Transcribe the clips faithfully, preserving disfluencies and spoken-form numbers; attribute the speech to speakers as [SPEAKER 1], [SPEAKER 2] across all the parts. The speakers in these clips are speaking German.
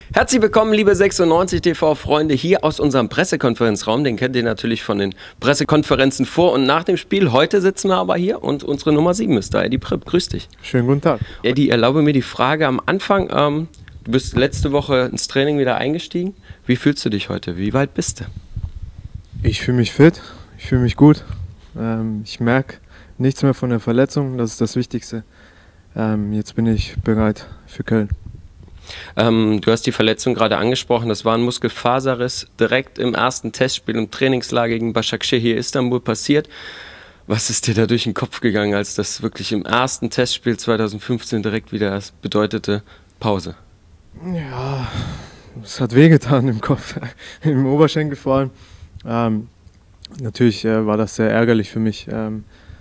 [SPEAKER 1] Herzlich willkommen, liebe sechsundneunzig T V-Freunde, hier aus unserem Pressekonferenzraum. Den kennt ihr natürlich von den Pressekonferenzen vor und nach dem Spiel. Heute sitzen wir aber hier und unsere Nummer sieben ist da, Eddie Pripp. Grüß dich.
[SPEAKER 2] Schönen guten Tag.
[SPEAKER 1] Eddie, erlaube mir die Frage am Anfang. Ähm, du bist letzte Woche ins Training wieder eingestiegen. Wie fühlst du dich heute? Wie weit bist du?
[SPEAKER 2] Ich fühle mich fit, ich fühle mich gut. Ähm, ich merke nichts mehr von der Verletzung, das ist das Wichtigste. Ähm, jetzt bin ich bereit für Köln.
[SPEAKER 1] Ähm, du hast die Verletzung gerade angesprochen, das war ein Muskelfaserriss direkt im ersten Testspiel im Trainingslager gegen Başakşehir Istanbul passiert. Was ist dir da durch den Kopf gegangen, als das wirklich im ersten Testspiel zweitausendfünfzehn direkt wieder bedeutete Pause?
[SPEAKER 2] Ja, es hat wehgetan im Kopf, im Oberschenkel vor allem. Ähm, natürlich äh, war das sehr ärgerlich für mich, ähm,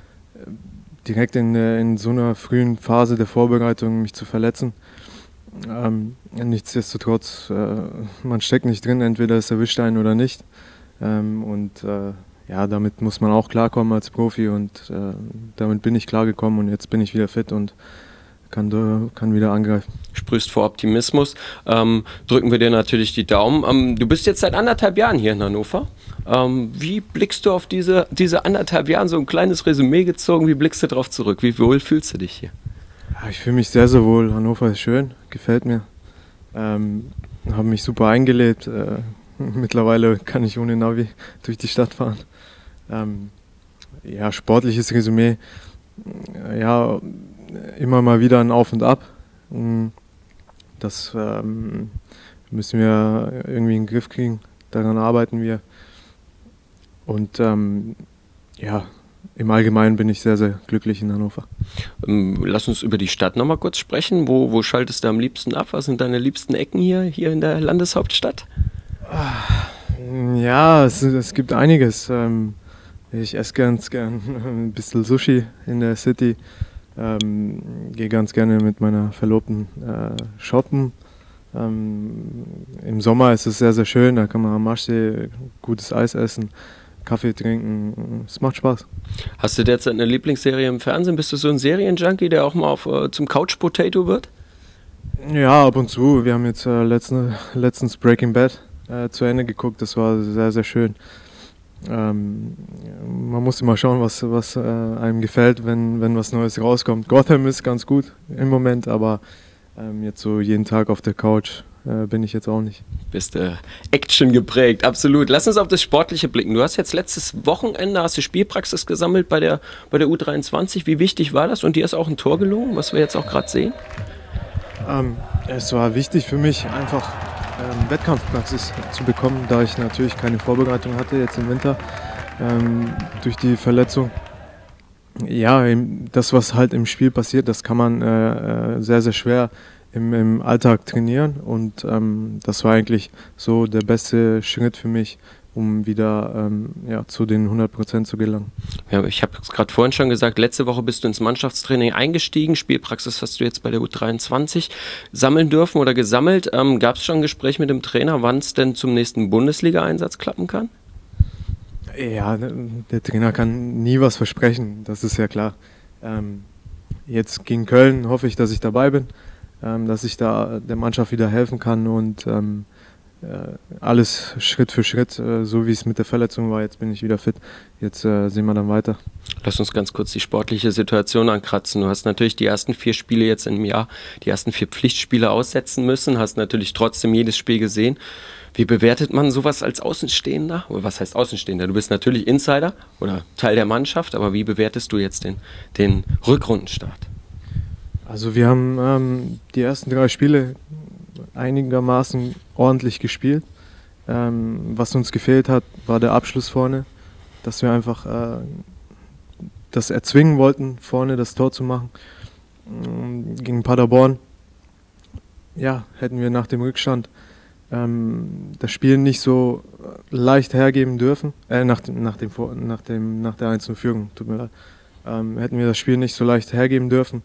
[SPEAKER 2] direkt in, äh, in so einer frühen Phase der Vorbereitung mich zu verletzen. Ähm, nichtsdestotrotz, äh, man steckt nicht drin, entweder es erwischt einen oder nicht. Ähm, und äh, ja, damit muss man auch klarkommen als Profi und äh, damit bin ich klargekommen und jetzt bin ich wieder fit und kann, kann wieder angreifen.
[SPEAKER 1] Sprühst vor Optimismus. Ähm, drücken wir dir natürlich die Daumen. Ähm, du bist jetzt seit anderthalb Jahren hier in Hannover. Ähm, wie blickst du auf diese, diese anderthalb Jahre, so ein kleines Resümee gezogen, wie blickst du darauf zurück? Wie wohl fühlst du dich hier?
[SPEAKER 2] Ja, ich fühle mich sehr, sehr wohl. Hannover ist schön, gefällt mir. Ähm, habe mich super eingelebt. Äh, mittlerweile kann ich ohne Navi durch die Stadt fahren. Ähm, ja, sportliches Resümee. Ja, immer mal wieder ein Auf und Ab. Das ähm, müssen wir irgendwie in den Griff kriegen. Daran arbeiten wir. Und ähm, ja, im Allgemeinen bin ich sehr, sehr glücklich in Hannover.
[SPEAKER 1] Lass uns über die Stadt nochmal kurz sprechen. Wo, wo schaltest du am liebsten ab? Was sind deine liebsten Ecken hier, hier in der Landeshauptstadt?
[SPEAKER 2] Ja, es, es gibt einiges. Ich esse ganz gern ein bisschen Sushi in der City. Ähm, gehe ganz gerne mit meiner Verlobten äh, shoppen. Ähm, Im Sommer ist es sehr, sehr schön. Da kann man am Maschsee gutes Eis essen, Kaffee trinken. Es macht Spaß.
[SPEAKER 1] Hast du derzeit eine Lieblingsserie im Fernsehen? Bist du so ein Serienjunkie, der auch mal auf, äh, zum Couch-Potato wird?
[SPEAKER 2] Ja, ab und zu. Wir haben jetzt äh, letztens, letztens Breaking Bad äh, zu Ende geguckt. Das war sehr, sehr schön. Ähm, man muss immer schauen, was, was äh, einem gefällt, wenn, wenn was Neues rauskommt. Gotham ist ganz gut im Moment, aber ähm, jetzt so jeden Tag auf der Couch äh, bin ich jetzt auch nicht.
[SPEAKER 1] Bist äh, Action geprägt, absolut. Lass uns auf das Sportliche blicken. Du hast jetzt letztes Wochenende hast du Spielpraxis gesammelt bei der, bei der U dreiundzwanzig. Wie wichtig war das? Und dir ist auch ein Tor gelungen, was wir jetzt auch gerade sehen?
[SPEAKER 2] Ähm, es war wichtig für mich, einfach ähm, Wettkampfpraxis zu bekommen, da ich natürlich keine Vorbereitung hatte jetzt im Winter ähm, durch die Verletzung. Ja, das, was halt im Spiel passiert, das kann man äh, sehr, sehr schwer im, im Alltag trainieren und ähm, das war eigentlich so der beste Schritt für mich, um wieder ähm, ja, zu den hundert Prozent zu gelangen.
[SPEAKER 1] Ja, ich habe es gerade vorhin schon gesagt, letzte Woche bist du ins Mannschaftstraining eingestiegen, Spielpraxis hast du jetzt bei der U dreiundzwanzig sammeln dürfen oder gesammelt. Ähm, Gab es schon ein Gespräch mit dem Trainer, wann es denn zum nächsten Bundesliga-Einsatz klappen kann?
[SPEAKER 2] Ja, der Trainer kann nie was versprechen, das ist ja klar. Ähm, jetzt gegen Köln hoffe ich, dass ich dabei bin, ähm, dass ich da der Mannschaft wieder helfen kann und ähm, äh, alles Schritt für Schritt, äh, so wie es mit der Verletzung war. Jetzt bin ich wieder fit, jetzt äh, sehen wir dann weiter.
[SPEAKER 1] Lass uns ganz kurz die sportliche Situation ankratzen. Du hast natürlich die ersten vier Spiele jetzt im Jahr, die ersten vier Pflichtspiele aussetzen müssen, hast natürlich trotzdem jedes Spiel gesehen. Wie bewertet man sowas als Außenstehender? Oder was heißt Außenstehender? Du bist natürlich Insider oder Teil der Mannschaft, aber wie bewertest du jetzt den, den Rückrundenstart?
[SPEAKER 2] Also wir haben ähm, die ersten drei Spiele einigermaßen ordentlich gespielt. Ähm, was uns gefehlt hat, war der Abschluss vorne, dass wir einfach äh, das erzwingen wollten, vorne das Tor zu machen. Ähm, gegen Paderborn, ja, hätten wir nach dem Rückstand ähm, das Spiel nicht so leicht hergeben dürfen, äh, nach, dem, nach, dem, nach, dem, nach der eins null Führung, tut mir leid, ähm, hätten wir das Spiel nicht so leicht hergeben dürfen.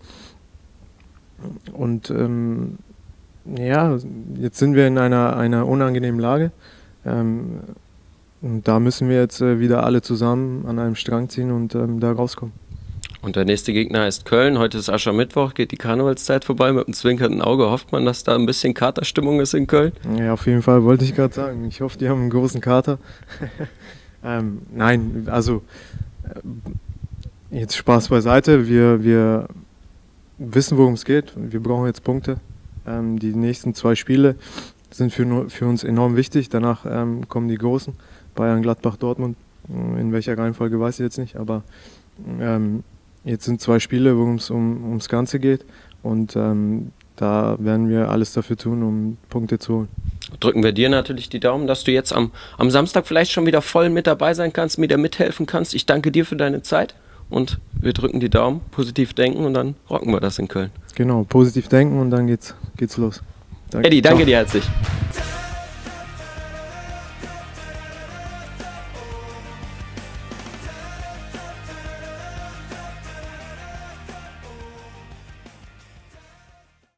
[SPEAKER 2] Und ähm, ja, jetzt sind wir in einer, einer unangenehmen Lage. Ähm, und da müssen wir jetzt äh, wieder alle zusammen an einem Strang ziehen und ähm, da rauskommen.
[SPEAKER 1] Und der nächste Gegner ist Köln. Heute ist Aschermittwoch, geht die Karnevalszeit vorbei. Mit einem zwinkernden Auge hofft man, dass da ein bisschen Katerstimmung ist in Köln.
[SPEAKER 2] Ja, auf jeden Fall, wollte ich gerade sagen. Ich hoffe, die haben einen großen Kater. ähm, nein, also äh, jetzt Spaß beiseite. Wir, wir wissen, worum es geht. Wir brauchen jetzt Punkte. Ähm, die nächsten zwei Spiele sind für, für uns enorm wichtig. Danach ähm, kommen die Großen. Bayern, Gladbach, Dortmund. In welcher Reihenfolge weiß ich jetzt nicht, aber ähm, jetzt sind zwei Spiele, worum es um, ums Ganze geht, und ähm, da werden wir alles dafür tun, um Punkte zu holen.
[SPEAKER 1] Drücken wir dir natürlich die Daumen, dass du jetzt am, am Samstag vielleicht schon wieder voll mit dabei sein kannst, mir da mithelfen kannst. Ich danke dir für deine Zeit und wir drücken die Daumen, positiv denken und dann rocken wir das in Köln.
[SPEAKER 2] Genau, positiv denken und dann geht's, geht's los.
[SPEAKER 1] Danke. Eddie, danke Ciao. dir herzlich.